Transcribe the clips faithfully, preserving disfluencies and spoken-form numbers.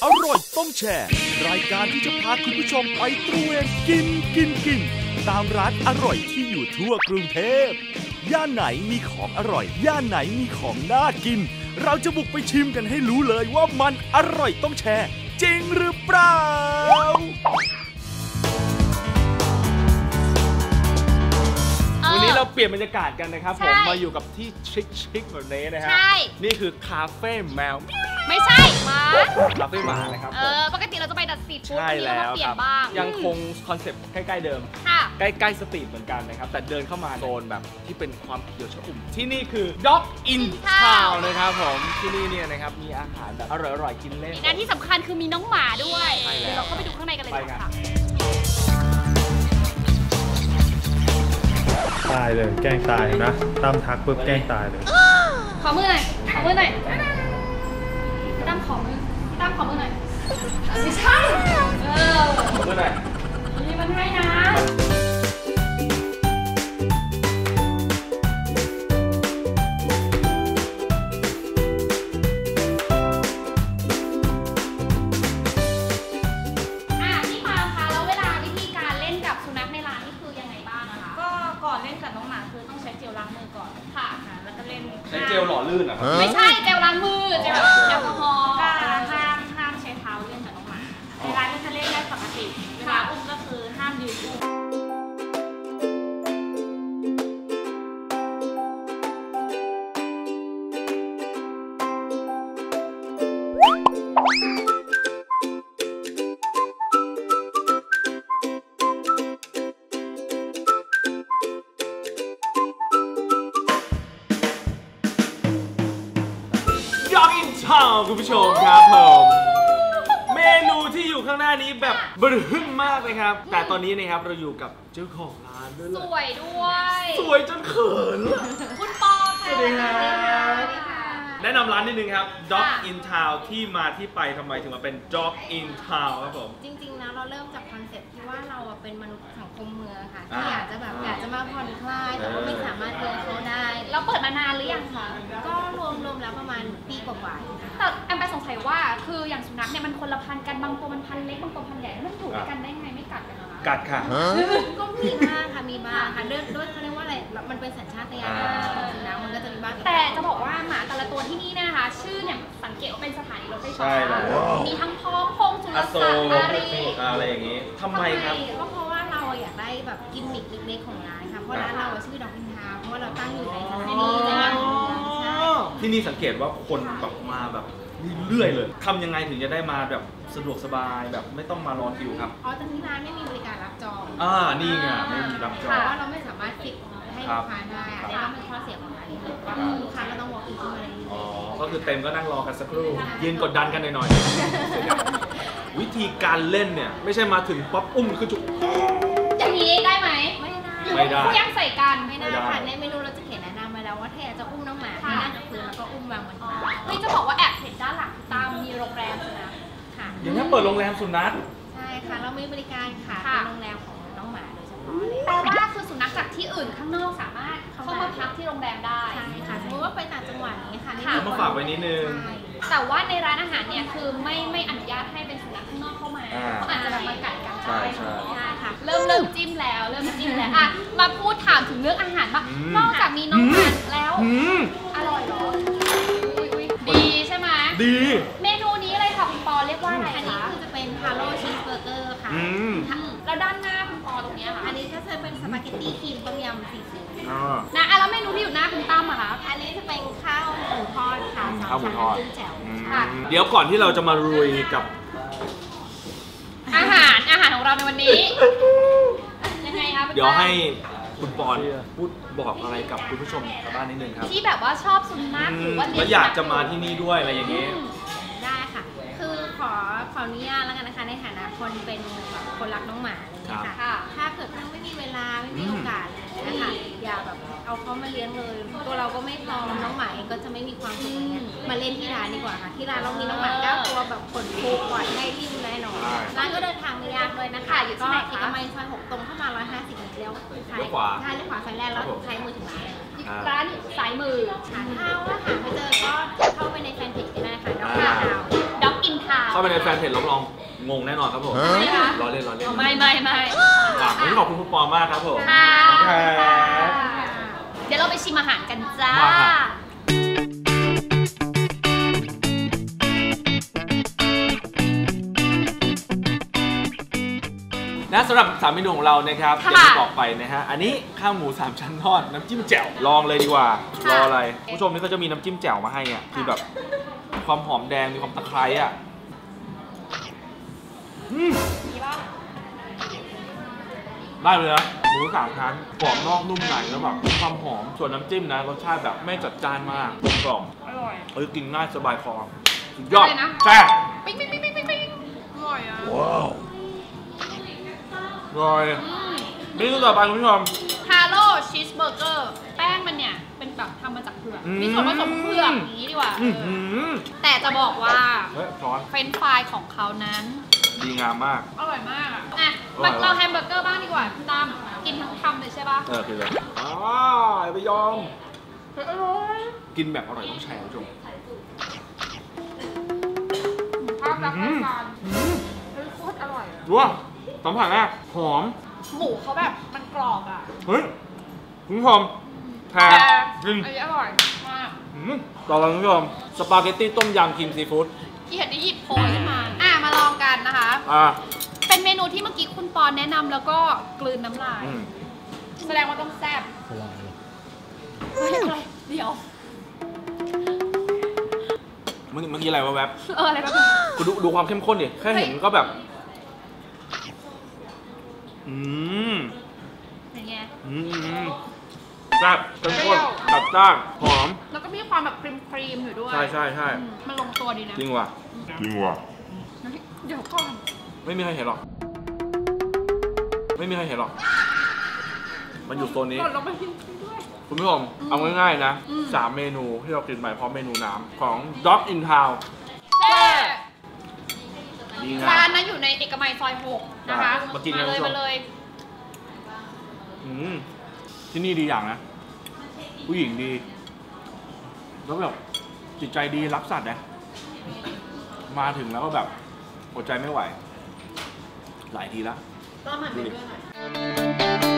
อร่อยต้องแชร์รายการที่จะพาคุณผู้ชมไปตระเวนกินกินกินตามร้านอร่อยที่อยู่ทั่วกรุงเทพย่านไหนมีของอร่อยย่านไหนมีของน่ากินเราจะบุกไปชิมกันให้รู้เลยว่ามันอร่อยต้องแชร์จริงหรือเปล่าวันนี้เราเปลี่ยนบรรยากาศกันนะครับผมมาอยู่กับที่ชิคๆแบบนี้นะครับนี่คือคาเฟ่แมวไม่ใช่หมาคาเฟ่หมานะครับเออปกติเราจะไปดัดสตรีทฟู้ดวันนี้เราเปลี่ยนบ้างยังคงคอนเซ็ปต์ใกล้ๆเดิมใกล้ๆสตรีทเหมือนกันนะครับแต่เดินเข้ามาโซนแบบที่เป็นความเขียวชอุ่มที่นี่คือ Dog in Town นะครับผมที่นี่เนี่ยนะครับมีอาหารแบบอร่อยๆกินเล่นและที่สำคัญคือมีน้องหมาด้วยเราเข้าไปดูข้างในกันเลยค่ะตายเลยแกล้งตายนะตั้มทักปุ๊บแกล้งตายเลยขอมือหน่อยขอมือหน่อยตั้มขอมือตั้มขอมือหน่อยไม่ใช่เออขอมือหน่อยนี่มันให้นะใช้เจลหล่อลื่นเหรอครับไม่ใช่เจลล้างมือเจลแอลกอฮอล์ก็ห้ามห้ามใช้เท้าเล่นกับน้องหมาในร้านก็จะเล่นได้ปกติเวลาอุ้มก็คือห้ามยืนอุ้มคุณผู้ชมครับผมเมนูที่อยู่ข้างหน้านี้แบบบรึ้มมากเลยครับแต่ตอนนี้นะครับเราอยู่กับเจ้าของร้านด้วยสวยด้วยสวยจนเขินคุณปอค่ะสวัสดีครับแนะนำร้านนิดนึงครับ Dog in Town ที่มาที่ไปทำไมถึงมาเป็น Dog in Town ครับผมจริงๆแล้วเราเริ่มจากคอนเซ็ปต์ที่ว่าเราเป็นมนุษย์สังคมเมืองค่ะที่อยากจะแบบอยากจะมาผ่อนคลายแต่ว่าไม่สามารถเดินเขาได้เราเปิดมานานหรือยังคะก็รวมรวมแล้วประมาณปีกว่าๆแต่แอมไปสงสัยว่าคืออย่างสุนัขเนี่ยมันคนละพันกันบางตัวมันพันเล็กบางตัวพันใหญ่มันอยู่ด้วยกันได้ไงไม่กัดกันนะกัดค่ะก็มีบ้างค่ะมีบ้างค่ะด้วยด้วยเขาเรียกว่าอะไรมันเป็นสัญชาตญาณของสุนัขมันก็จะมีบ้างแต่จะบอกว่าหมาแต่ละตัวที่นี่นะคะชื่อเนี่ยสังเกตว่าเป็นสถานีรถไฟฟ้ามีทั้งพร้อมพงษ์สุรศักดิ์อารีอะไรอย่างงี้ทำไมครับก็เพราะว่าเราอยากได้แบบกิมมิคเล็กๆของร้านค่ะเพราะร้านเราชื่อดอกอินทาเพราะว่าเราตั้งอยู่ในสถานีใจกลางเมืองที่นี่สังเกตว่าคนแบบมาแบบเรื่อยเลยทำยังไงถึงจะได้มาแบบสะดวกสบายแบบไม่ต้องมารอคิวครับอ๋อแต่ที่ร้านไม่มีบริการรับจองอ่านี่ไงไม่มีรับจองเพราะว่าเราไม่สามารถฟิกให้ลูกค้าได้อันนี้ก็เป็นข้อเสียของร้านนี้ว่าลูกค้าก็ต้อง walk in เข้ามาเลยอ๋อก็คือเต็มก็นั่งรอกันสักครู่ยืนกดดันกันหน่อยๆวิธีการเล่นเนี่ยไม่ใช่มาถึงป๊อปอุ้มคือจุกอย่างนี้ได้ไหมไม่ได้ไม่ได้คู่ยังใส่กันไม่ได้ค่ะในเมนูเราจะเขียนแนะนำมาแล้วว่าถ้าอยากจะอุ้มน้องหมาให้นั่งกับพื้นแล้วก็อุ้มวางบนพื้นเฮ้ยจะบอกว่าแอบเห็นด้านหลังตามมีโรงแรมนะค่ะอย่างนี้เปิดโรงแรมสุนัขใช่ค่ะเรามีบริการค่ะเป็นโรงแรมของน้องหมาโดยเฉพาะเลยแปลว่าคือสุนัขจากที่อื่นข้างนอกสามารถเข้ามาพักที่โรงแรมได้ใช่ค่ะสมมติว่าไปต่างจังหวัดนี้ค่ะเอามาฝากไว้นิดนึงแต่ว่าในร้านอาหารเนี่ยคือไม่ไม่อนุญาตให้เป็นสุนัขข้างนอกเข้ามาเพราะอาจจะแบบมากัดกันได้ใช่ค่ะเริ่มเริ่มจิ้มแล้วเริ่มจิ้มแล้วอ่ะมาพูดถามถึงเรื่องอาหารบ้างนอกจากมีน้องหมาแล้วอร่อยหรอดีใช่ไหมดีเมนูนี้เลยค่ะคุณปอเรียกว่าอะไรคะอันนี้คือจะเป็นฮาโลชีสเบอร์เกอร์ค่ะแล้วด้านหน้าคุณปอตรงนี้ค่ะอันนี้ก็จะเป็นสปาเกตตี้ครีมต้มยำซีฟู้ดนะแล้วเมนูที่อยู่หน้าคุณตั้มอะคะอันนี้จะเป็นข้าวหมูทอดค่ะข้าวหมูทอดแจ๋วค่ะเดี๋ยวก่อนที่เราจะมาลุยกับอาหารอาหารของเราในวันนี้ยังไงคะเดี๋ยวให้คุณปอนพูดบอกอะไรกับคุณผู้ชมทางบ้านนิดนึงครับที่แบบว่าชอบสุนัขหรือว่าแล้วอยากจะมาที่นี่ด้วยอะไรอย่างเงี้ยได้ค่ะคือขอขออนุญาตแล้วกันนะคะในฐานะคนเป็นแบบคนรักน้องหมาเนี่ยค่ะถ้าเกิดไม่มีเวลาไม่มีโอกาสนะคะอย่าแบบเอาเขามาเลี้ยงเลยตัวเราก็ไม่พร้อมน้องหมาเองก็จะไม่มีความสุขอะไรเงี้ยมาเล่นที่ร้านดีกว่าค่ะที่ร้านเรามีน้องหมาเก้าตัวแบบขนฟูปล่อยให้ริ้วแน่นอนร้านก็เดินทางไม่ยากเลยนะคะอยู่ที่ไหนเอกมัยซอยหกตรงเข้ามาร้อยห้าสิบเมตรเลี้ยวซ้ายขวาซ้ายเลี้ยวขวาซ้ายแรกแล้วซ้ายมือถึงร้านร้านซ้ายมือถ้าว่าหาไม่เจอก็เข้าไปในแฟนเพจก็ได้ค่ะด็อกอินทาวด็อกอินทาวเข้าไปในแฟนเพจรับรองงงแน่นอนครับผมไม่คะรอเล่นรอเล่นไม่ไม่ไม่วันนี้ขอบคุณคุณปอมากครับผมค่ะครับเดี๋ยวเราไปชิมอาหารกันจ้ามาครับ นะสำหรับสามเมนูของเรานะครับค่ะอย่างที่บอกไปนะฮะอันนี้ข้าวหมูสามชั้นทอดน้ำจิ้มแจ่วลองเลยดีกว่าค่ะรออะไรผู้ชมนี่ก็จะมีน้ำจิ้มแจ่วมาให้อ่ะคือแบบมีความหอมแดงมีความตะไคร้อ่ะอืมดีป่ะได้เลยนะหมูสามชั้นกรอบนอกนุ่มในแล้วแบบมีความหอมส่วนน้ำจิ้มนะรสชาติแบบไม่จัดจ้านมากกลมกล่อมอร่อยเออกินง่ายสบายคอสุดยอดอะไรนะแซ่บปิ๊งปิ๊งปิ๊งปิ๊งปิ๊งปิ๊งอร่อยอ่ะว้าวอร่อยเมนูต่อไปคุณผู้ชมฮาโลชีสเบอร์เกอร์แป้งมันเนี่ยเป็นแบบทำมาจากเผือกอืมมีส่วนผสมเผือกอย่างนี้ดีกว่าอื้อหือแต่จะบอกว่าเฮ้ยช้อนเฟรนช์ฟรายของเขานั้นดีงามมากอร่อยมากอ่ะอ่ะอร่มาอยเราแฮมเบอร์เกอร์บ้างดีกว่าพี่ตั้มกินทั้งคำเลยใช่ป่ะเออคือเลยอ้าวอย่าไปยอมอร่อยกินแบบอร่อยต้องแชร์คุณผู้ชมภาพลักษณ์รายการเฮ้ยโคตรอร่อยอะดูว่าสัมผัสแรกหอมหมูเขาแบบมันกรอบอ่ะเฮ้ยคุณผู้ชมแพรแต่จริงอันนี้อร่อยมากอืมต่อไปคุณผู้ชมสปาเกตตี้ต้มยำครีมซีฟู้ดที่เห็นได้หยิบโพยขึ้นมาอ่ะมาลองกันนะคะอ่าเป็นเมนูที่เมื่อกี้คุณปอนแนะนำแล้วก็กลืนน้ำลายอืมแสดงว่าต้องแซ่บเฮ้ยอะไรเดี๋ยวเมื่อกี้เมื่อกี้อะไรวะแวบเอออะไรแบบกูดูดูความเข้มข้นดิแค่เห็นก็แบบ อืมเป็นไงอืมอืมแซ่บเข้มข้นจัดจ้านหอมแล้วก็มีความแบบครีมครีมๆอยู่ด้วยใช่ใช่ใช่อืมมันลงตัวดีนะจริงว่ะจริงว่ะเดี๋ยวก่อนไม่มีใครเห็นหรอก ไม่มีใครเห็นหรอก มันอยู่โซนนี้หล่นลงไปกินด้วยคุณผู้ชมเอาง่ายๆนะอืมสามเมนูที่เรากินไปพร้อมเมนูน้ำของ Dog in Town แซ่บดีงาร้านมนั้นอยู่ในเอกมัยซอยหกนะคะมากินกันเลยคุณผู้ชมมาเลยอืมที่นี่ดีอย่างนะ ผู้หญิงดี แล้วแบบจิตใจดีรักสัตว์นะมาถึงแล้วก็แบบอดใจไม่ไหว หลายทีแล้วก็มันดูเป็นดิด้วยหน่อย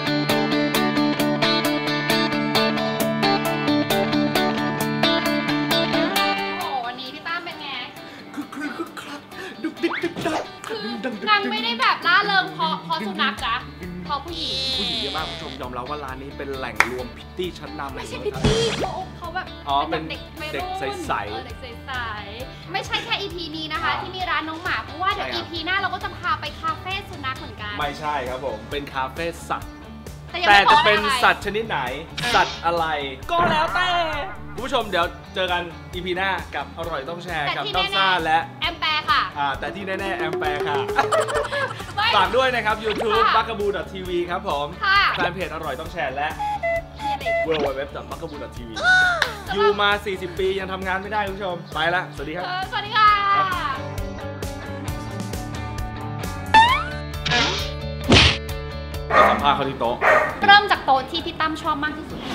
โอ้โหวันนี้พี่ตั้มเป็นไงคึกครื้นคึกคลักดุกดิกดึกดักคือดึงดันางไม่ได้แบบล่าเริงเพราะเพราะสุนัขจ้ะเพราะผู้หญิงผู้หญิงเยอะมากคุณผู้ชมยอมรับว่าร้านนี้เป็นแหล่งรวมพิตตี้ชั้นนำไม่ใช่ในพิตเมืองไทยตี้เขาเขาแบบอ๋อเป็นเด็กวัยเด็กรุ่นใสๆเออเด็กใสๆไม่ใช่แค่ อี พี นี้นะคะ ที่มีร้านน้องหมาเพราะว่าเดี๋ยวใช่ครัอีบพี หน้าเราก็จะพาไปคาเฟ่สุนัขเหมือนกันไม่ใช่ครับผม เป็นคาเฟ่สัตว์ยังแต่ไม่บจะอกเป็นอะไรสัตว์ชนิดไหน สัตว์อะไร ก็แล้วแต่ คุณผู้ชมเดี๋ยวเจอกัน อี พี หน้ากับอร่อยต้องแชร์แต่กับที่ต้องแน่ๆซ่าและแอมแปร์ค่ะอ่าแต่ที่แน่ๆแอมแปร์ค่ะไม่ฝากด้วยนะครับ YouTube ค่ะบักกะบูดอททีวีครับผมค่ะแฟนเพจอร่อยต้องแชร์และมีอะไรอีกดับเบิลยู ดับเบิลยู ดับเบิลยู ดอท บักกะบูดอททีวี อยู่มา สี่สิบ ปียังทำงานไม่ได้คุณผู้ชม ไปละ สวัสดีครับเออสวัสดีค่ะสัมภาษณ์เขาที่โต๊ะเริ่มจากโต๊ะที่พี่ตั้มชอบมากที่สุด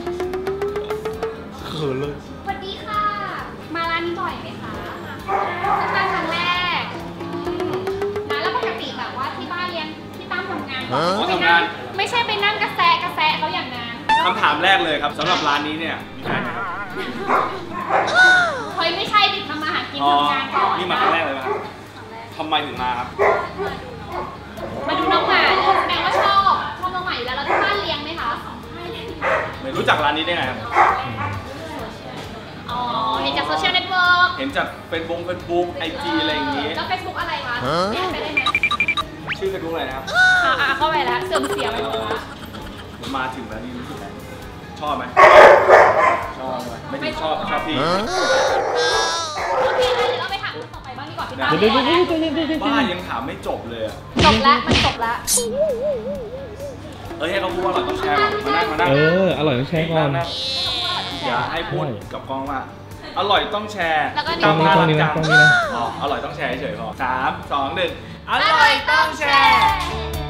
เขินเลยสวัสดีค่ะ มาร้านนี้บ่อยไหมคะมาครั้งแรกอืมนะแล้วปกติแบบว่าที่บ้านเลี้ยงพี่ตั้มทำงานอ๋อไม่ทำงานไม่ใช่ไปนั่งกระแสกระแสเขาอย่างนั้นคำถามแรกเลยครับสำหรับร้านนี้เนี่ยมีใครครับเฮ้ยไม่ใช่ดิทำอาหารกินอ๋อทำงานก่อนนี่มาครั้งแรกเลยไหมครับทำไมถึงมาครับมาดูน้องหมาเลยแสดงว่าชอบชอบน้องหมาอยู่แล้วแล้วที่บ้านเลี้ยงไหมคะไม่รู้จักร้านนี้ได้ไงครับอ๋อเห็นจากโซเชียลเน็ตเวิร์กเห็นจากเฟซบุ๊กเฟซบุ๊กไอจีอะไรอย่างงี้แล้วเฟซบุ๊กอะไรคะแยกไปได้ไหมชื่อเฟซบุ๊กอะไรนะครับอ่าเข้าไปแล้วเสื่อมเสียไปหมดแล้วผมมาถึงแล้วนี่รู้สึกไงชอบไหมชอบไหมไม่ถึงชอบชอบพี่โอเคงั้นเดี๋ยวเราไปถามคนต่อไปบ้างดีกว่าพี่ตั้มเดี๋ยวเดี๋ยวเดี๋ยวเดี๋ยวเดี๋ยวเดี๋ยวเดี๋ยวบ้ายังถามไม่จบเลยอะจบแล้วมันจบแล้วเอ้ยให้เขาพูดว่าเราต้องแชร์ก่อนมานั่งมานั่งเออ อร่อยต้องแชร์ก่อนงๆอย่าให้พูดกับกล้องว่า อร่อยต้องแชร์แล้วก็กล้องนี้กล้องนี้นะกล้องนี้นะอ๋ออร่อยต้องแชร์เฉยๆพอสามสองหนึ่งออร่ร่ออย ยต้ต้ออง งแชแชร์ร์